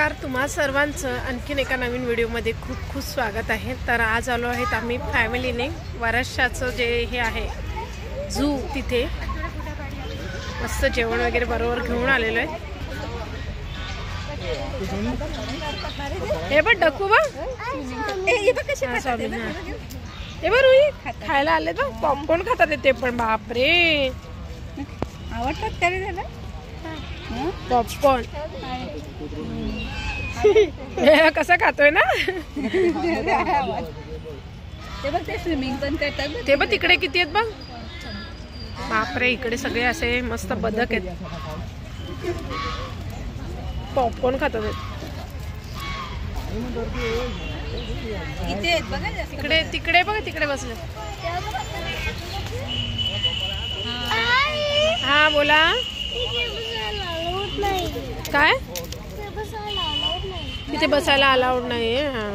नमस्कार, तुम्हा सर्वांचं आणखीन एका नवीन व्हिडिओमध्ये खूप खूप स्वागत आहे। तर आज आलो आहेत आम्ही फॅमिलीने वरसच्याचं जे हे आहे झू, तिथे मस्त जेवण वगैरे बरोबर घेऊन आलेलो आहे। हे बघ डकू बघ, हे बघ कसे खातात, हे बघ रुई खायला आले तर पॉपकॉर्न खातात ते पण, बापरे आवडतात का रे त्याला पॉपकॉर्न। कसा खातोय ना ते बघ, ते स्विमिंग पण करतात ते बघ, तिकडे किती आहेत बघ, बापरे इकडे सगळे असे मस्त बदक आहेत, पॉपकॉर्न खातात इथे बघा, तिकडे तिकडे बघ, तिकडे बसले। हा बोला काय, तिथे बसायला अलाउड नाही।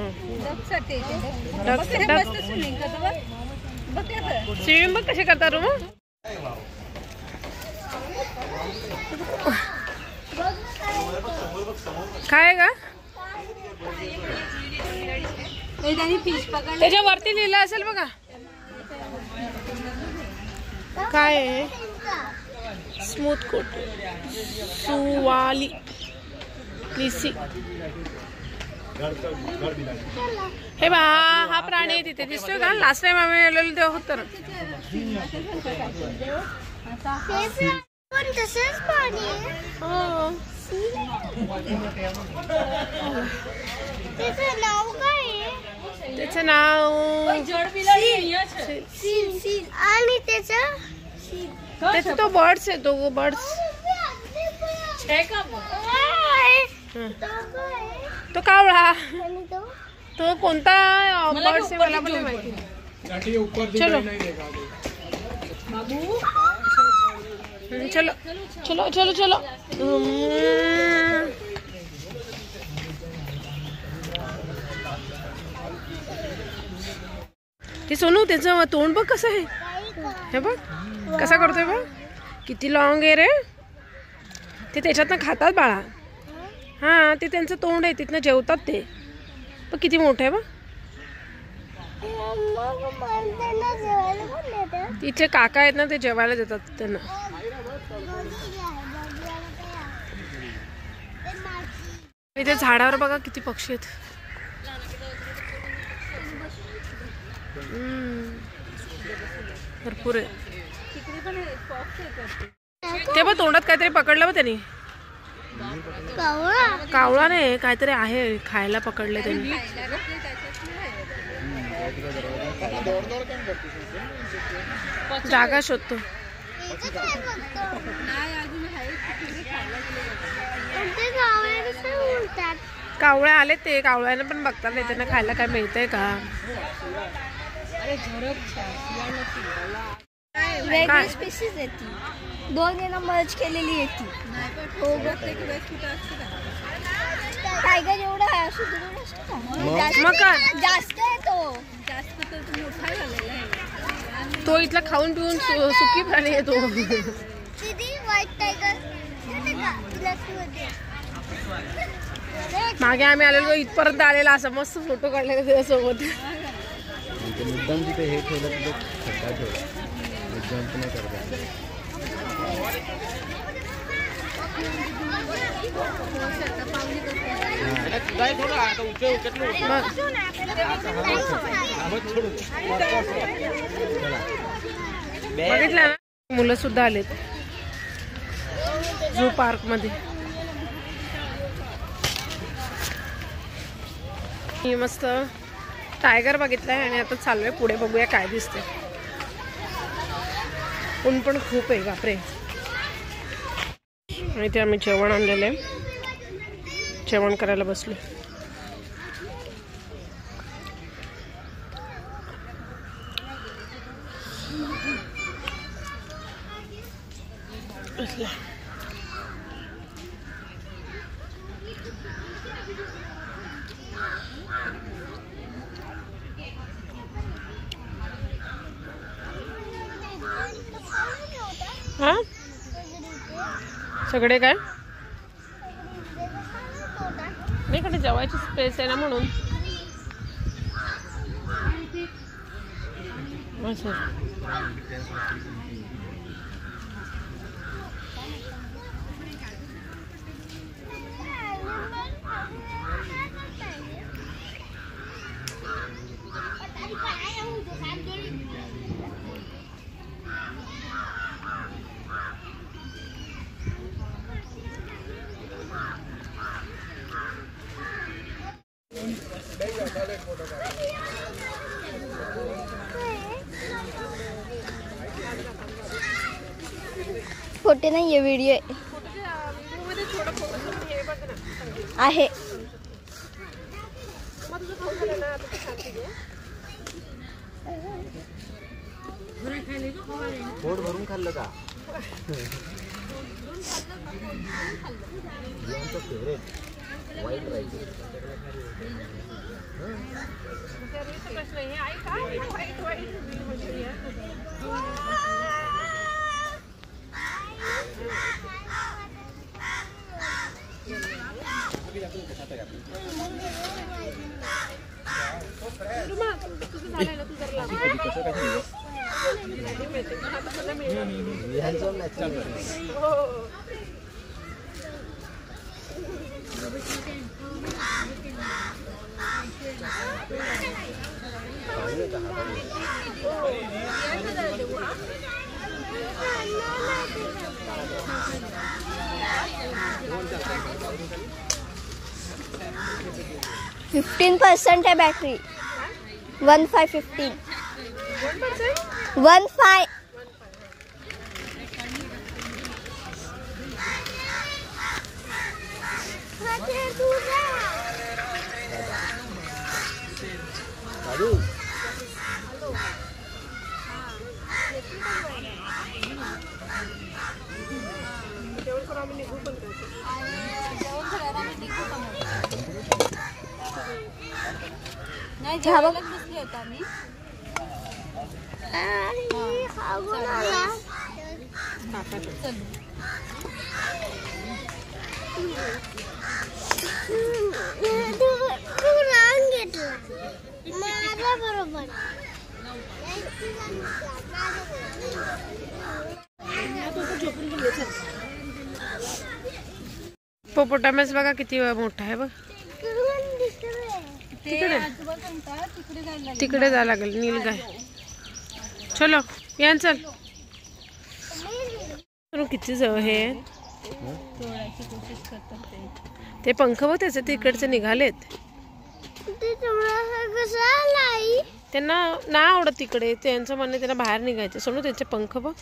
स्विमिंग बघ कसे करतात रूम, काय का त्याच्यावरती लिहिलं असेल बघा, काय आहे, स्मूथ कोट सुवाली लिसी। हे बा, हा प्राणी तिथे दिसतोय का, लास्ट टाइम आम्ही आलेलो तेव्हा होतं ना। त्याचं नाव आणि त्याचा तो बर्ड्स आहे, तो बर्ड्स तो कावळा, तो कोणता बर्ड्स आहे मला पण नाही माहिती। चलो चलो चलो चलो चलो, ते सोनू त्याचं तोंड बघ कसं आहे, हे बघ कसा करतोय बघ, किती लॉंग आहे रे, ते त्याच्यातनं खातात बाळा। हा ते त्यांचं तोंड आहे, तिथनं जेवतात ते, पण किती मोठं आहे बघ। तिथे काका आहेत ना, ते जेवायला देतात त्यांना। इथे झाडावर बघा किती पक्षी आहेत, भरपूर आहे। ते बघ तोंडात काहीतरी पकडलं बघ त्यांनी, कावळा नाही काहीतरी आहे खायला पकडले त्यांनी। जागा शोधतो, कावळे आले, ते कावळ्याने पण बघतात त्यांना खायला काय मिळतंय का। वेगळी स्पीशीज आहे ती, दोन यांना मर्ज केलेली आहे ती। हो बघ, टायगर एवढा आहे असं दूर असतो ना, जास्त आहे तो, जास्त तर मोठा झालेला आहे तो, इथला खाऊन पिऊन सुखी प्राणी आहे तो। व्हाईट टायगर मागे आम्ही आलेलो इथपर्यंत आलेला, असं मस्त फोटो काढलेला त्याच्यासोबत। मुद्दाम तिथे हे ठेवलं, तिथे खड्डा ठेवला, जंप नाही करत। बघितलं ना, मुलं सुद्धा आलेत झू पार्क मध्ये। मस्त टायगर बघितलाय आणि आता चाललोय पुढे, बघूया काय दिसते। ऊन पण खूप आहे बापरे। आणि ते आम्ही जेवण आणलेलं आहे, जेवण करायला बसलो। हा सगळे काय जेवायची स्पेस आहे ना म्हणून असं. फोटो नाही आहे, व्हिडिओ आहे. पोट भरून खाल्लं का? Favourite white rice. %15 है बैटरी. 1515 15. नाही जेवायलाच बसले होते आम्ही. पोपोटामस बघा किती मोठा आहे बघ. ते आजोबा सांगतात तिकडे जायला तिकडे जायला लागेल. नीलगाय. चलो या चल. किती जवळ हे तोडायची कोशिश करतात ते पंख बघ त्याचे तिकडचे निघालेत. त्यांना ना आवडत तिकडे. त्यांचं म्हणणं त्यांना बाहेर निघायचं. सोनू त्यांचे पंख बघ.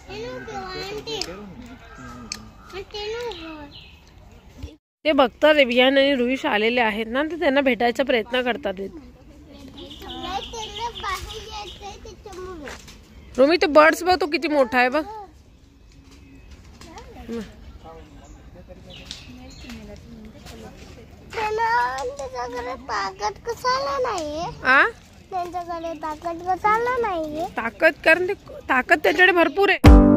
ते बघतात रिवियान आणि रुईश आलेले आहेत ना, तर त्यांना भेटायचा प्रयत्न करतात. रुमी ते बर्ड्स बघ तो किती मोठा आहे बघ. ताकद कशाला नाहीये? त्यांच्याकडे ताकद कशाला नाहीये? ताकद कारण ते ताकद त्याच्याकडे भरपूर आहे.